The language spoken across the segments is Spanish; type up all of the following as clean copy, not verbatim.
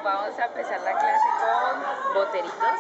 Vamos a empezar la clase con boteritos.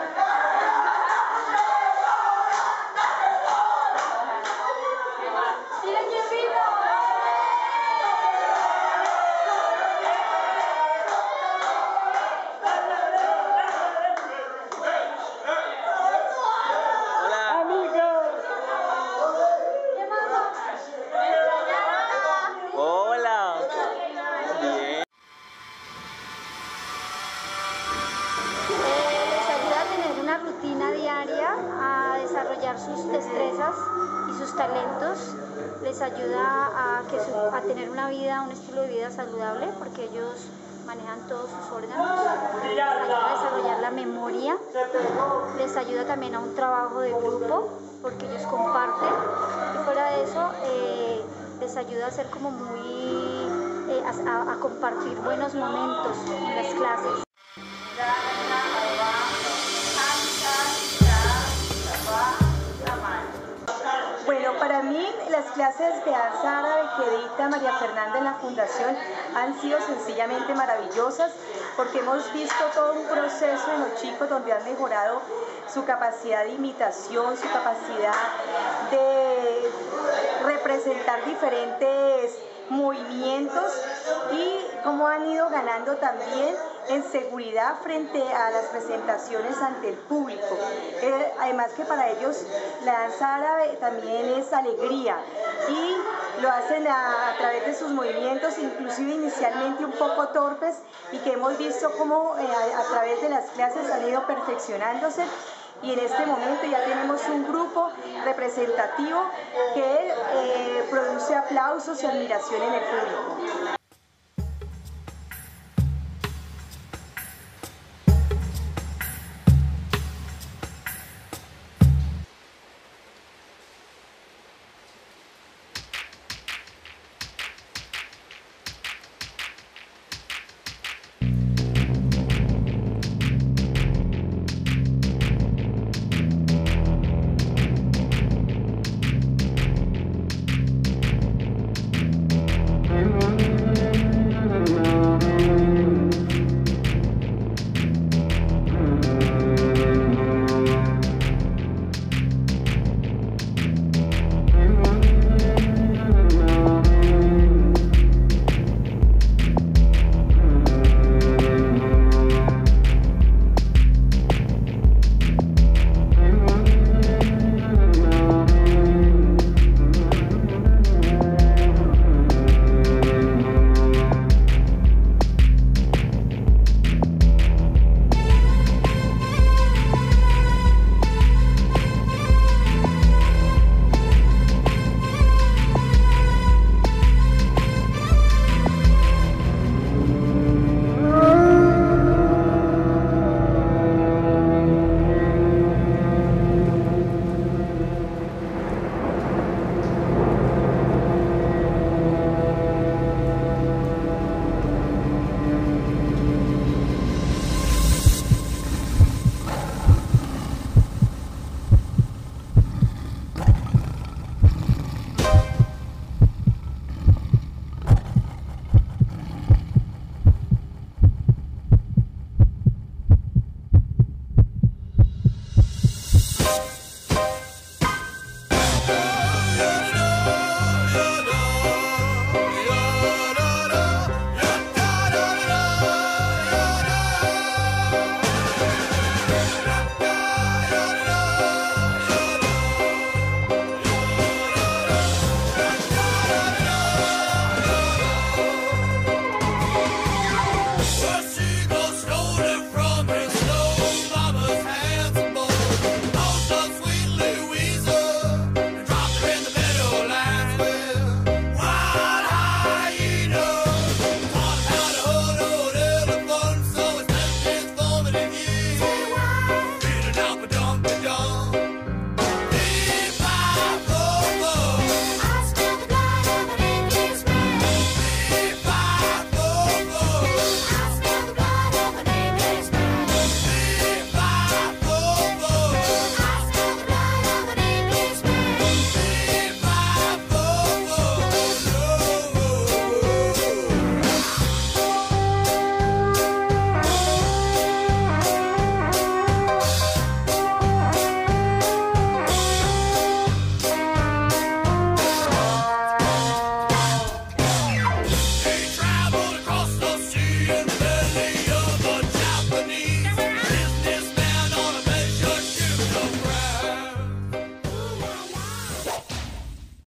Rutina diaria a desarrollar sus destrezas y sus talentos, les ayuda a tener una vida, un estilo de vida saludable, porque ellos manejan todos sus órganos, les ayuda a desarrollar la memoria, les ayuda también a un trabajo de grupo, porque ellos comparten, y fuera de eso les ayuda a ser como muy, a compartir buenos momentos en las clases. Bueno, para mí las clases de danza árabe que dicta María Fernanda en la Fundación han sido sencillamente maravillosas, porque hemos visto todo un proceso en los chicos donde han mejorado su capacidad de imitación, su capacidad de representar diferentes movimientos y cómo han ido ganando también en seguridad frente a las presentaciones ante el público. Además que para ellos la danza árabe también es alegría y lo hacen a través de sus movimientos, inclusive inicialmente un poco torpes, y que hemos visto cómo a través de las clases han ido perfeccionándose. Y en este momento ya tenemos un grupo representativo que produce aplausos y admiración en el público.